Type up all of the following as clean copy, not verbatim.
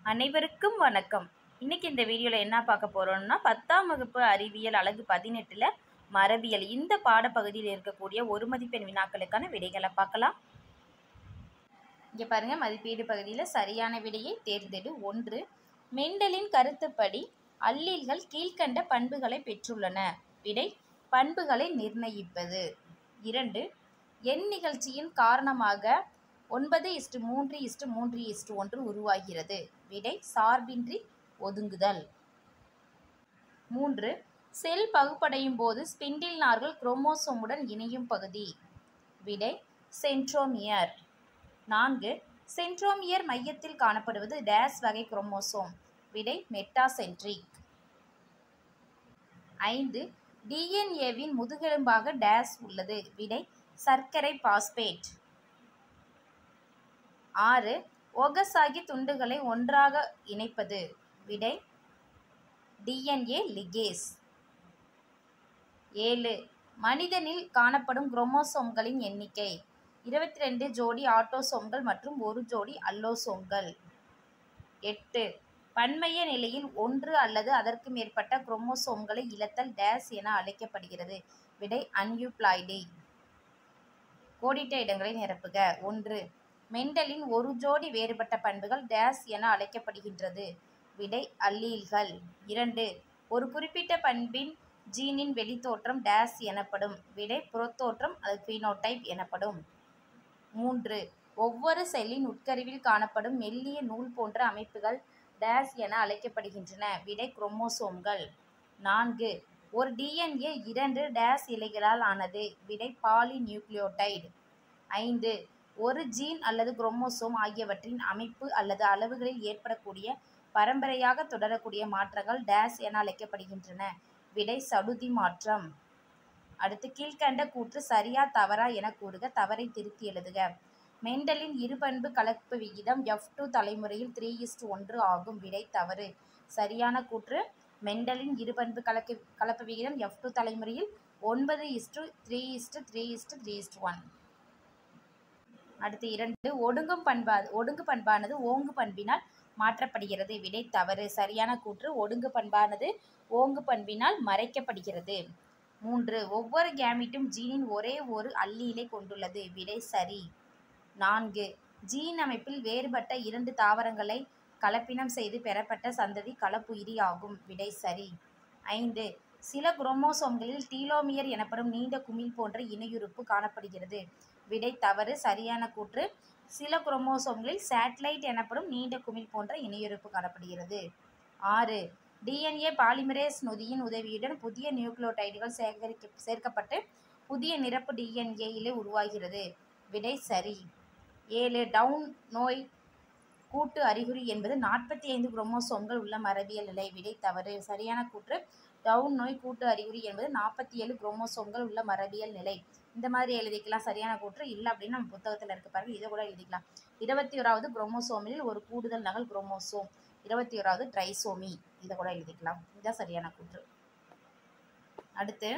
அனைவருக்கும் வணக்கம். இன்னைக்கு இந்த வீடியோவில் என்ன பார்க்க போகிறோம்னா 10ஆம் வகுப்பு அறிவியல் அலகு 18ல் மரபியல் இந்த பாடப்பகுதியில் இருக்கக்கூடிய ஒரு மதிப்பெண் வினாக்களுக்கான விடைகளை பார்க்கலாம். இங்கே பாருங்கள், மதிப்பீடு பகுதியில் சரியான விடையை தேர்ந்தெடு. 1. மெண்டலின் கருத்துப்படி அல்லீல்கள் கீழ்கண்ட பண்புகளை பெற்றுள்ளன. விடை பண்புகளை நிர்ணயிப்பது. 2. எண் நிகழ்ச்சியின் காரணமாக 9:3:3:1 உருவாகிறது. விடை சார்பின்றி ஒதுங்குதல். 3. செல் பகுப்படையும் போது ஸ்பிண்டில் நார்கள் குரோமோசோமுடன் இணையும் பகுதி. விடை சென்ட்ரோமியர். 4. சென்ட்ரோமியர் மையத்தில் காணப்படுவது டேஸ் வகை குரோமோசோம். விடை மெட்டாசென்ட்ரிக். 5. டிஎன்ஏவின் முதுகெலும்பாக டேஸ் உள்ளது. விடை சர்க்கரை பாஸ்பேட். 6. ஒகசாகி துண்டுகளை ஒன்றாக இணைப்பது. விடை டிஎன்ஏ லிகேஸ். 7. மனிதனில் காணப்படும் குரோமோசோம்களின் எண்ணிக்கை 22 ஜோடி ஆட்டோசோம்கள் மற்றும் 1 ஜோடி அல்லோசோம்கள். 8. பன்மைய நிலையில் ஒன்று அல்லது அதற்கு மேற்பட்ட குரோமோசோம்களை இழத்தல் டேஸ் என அழைக்கப்படுகிறது. விடை அன்யூப்ளாய்டி. கோடிட்ட இடங்களை நிரப்புக. 1. மெண்டலின் ஒரு ஜோடி வேறுபட்ட பண்புகள் டேஸ் என அழைக்கப்படுகின்றது. விடை அல்லீல்கள். 2. ஒரு குறிப்பிட்ட பண்பின் ஜீனின் வெளித்தோற்றம் டேஸ் எனப்படும். விடை புறத்தோற்றம் அல்லது பீனோடைப் எனப்படும். 3. ஒவ்வொரு செல்லின் உட்கருவில் காணப்படும் மெல்லிய நூல் போன்ற அமைப்புகள் டேஸ் என அழைக்கப்படுகின்றன. விடை குரோமோசோம்கள். 4. ஒரு டிஎன்ஏ 2 டேஸ் இழைகளால் ஆனது. விடை பாலிநியூக்ளியோடைடு. 5. ஒரு ஜீன் அல்லது குரோமோசோம் ஆகியவற்றின் அமைப்பு அல்லது அளவுகளில் ஏற்படக்கூடிய பரம்பரையாக தொடரக்கூடிய மாற்றங்கள் டேஸ் என அழைக்கப்படுகின்றன. விடை சடுதி மாற்றம். அடுத்து கீழ்கண்ட கூற்று சரியா தவறா என கூறுக. தவறை திருத்தி எழுதுக. மெண்டலின் இருபண்பு கலப்பு விகிதம் F2 தலைமுறையில் 3:1 ஆகும். விடை தவறு. சரியான கூற்று மெண்டலின் இருபண்பு கலப்பு விகிதம் F2 தலைமுறையில் 9:3:3:3:1. அடுத்து 2. ஒடுங்கு பண்பானது ஓங்கு பண்பினால் மாற்றப்படுகிறது. விடை தவறு. சரியான கூற்று ஒடுங்கு பண்பானது ஓங்கு பண்பினால் மறைக்கப்படுகிறது. 3. ஒவ்வொரு கேமிட்டும் ஜீனின் ஒரே ஒரு அல்லீலை கொண்டுள்ளது. விடை சரி. 4. ஜீன் அமைப்பில் வேறுபட்ட 2 தாவரங்களை கலப்பினம் செய்து பெறப்பட்ட சந்ததி கலப்புயிரி ஆகும். விடை சரி. 5. சில குரோமோசோம்களில் டீலோமியர் எனப்படும் நீண்ட குமிழ் போன்ற இணையுறுப்பு காணப்படுகிறது. விடை தவறு. சரியான கூற்று சில குரோமோசோம்களில் சேட்டலைட் எனப்படும் நீண்ட குமிழ் போன்ற இணையுறுப்பு காணப்படுகிறது. 6. டிஎன்ஏ பாலிமரேஸ் நொதியின் உதவியுடன் புதிய நியூக்ளியோடைடுகள் சேர்க்கப்பட்டு புதிய நிரப்பு டிஎன்ஏ இழை உருவாகிறது. விடை சரி. 7. டவுன் நோய் கூட்டு அறிகுறி என்பது 45 குரோமோசோம்கள் உள்ள மரபியல் நிலை. விடை தவறு. சரியான கூற்று டவுன் நோய் கூட்டு அறிகுறி என்பது 47 குரோமோசோம்கள் உள்ள மரபியல் நிலை. இந்த மாதிரி எழுதிக்கலாம். சரியான கூற்று இல்லை அப்படின்னு நம்ம புத்தகத்தில் இருக்க பாருங்க, இதை கூட எழுதிக்கலாம். 21வது குரோமோசோமில் ஒரு கூடுதல் நகல் குரோமோசோம். 21வது ட்ரைசோமி. இதை கூட எழுதிக்கலாம். இதுதான் சரியான கூற்று. அடுத்து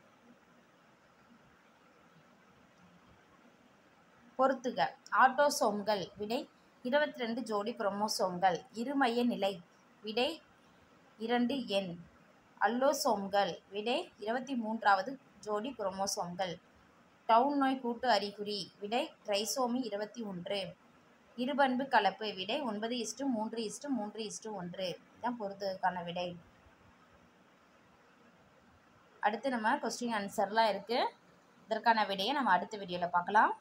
பொறுத்துக. ஆட்டோசோம்கள். விடை 22 ஜோடி குரோமோசோம்கள். இருமைய நிலை. விடை 2 எண். அல்லோசோம்கள். விடை 23வது ஜோடி குரோமோசோம்கள். டவுன் நோய் கூட்டு அறிகுறி. விடை ட்ரைசோமி 21. இருபண்பு கலப்பு. விடை 9:3:3:1. இதுதான் பொறுத்ததுக்கான விடை. அடுத்து நம்ம கொஸ்டின் ஆன்சர்லாம் இருக்குது. இதற்கான விடையை நம்ம அடுத்த வீடியோவில் பார்க்கலாம்.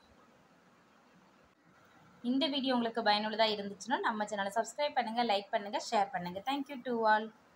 இந்த வீடியோ உங்களுக்கு பயனுள்ளதாக இருந்துச்சுன்னா நம்ம சேனலை சப்ஸ்கிரைப் பண்ணுங்கள், லைக் பண்ணுங்கள், ஷேர் பண்ணுங்கள். Thank you to all.